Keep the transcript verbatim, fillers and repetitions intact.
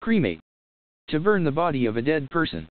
Cremate. To burn the body of a dead person.